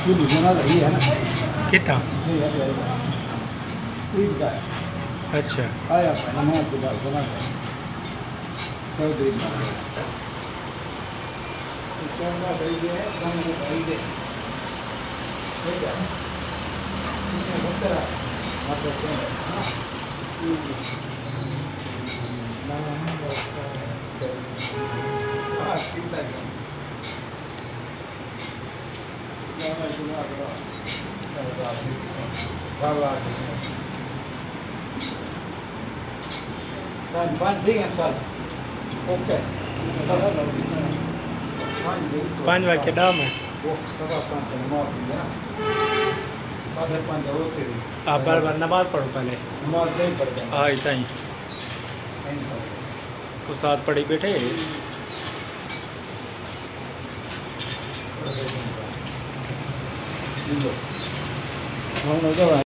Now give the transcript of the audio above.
ये भुजना रही है ना कितना नहीं है ईद का अच्छा आया नमाज के बाद सुना था चौधरी कैमरा खरीदे हैं कम में खरीदे ठीक है बच्चा मतलब हाँ ठीक है ठीक है सर ओके 5 वागे डाम है आप बार नमाज पढ़ो पहले हाँ इतना ही उस्ताद पढ़ी बैठे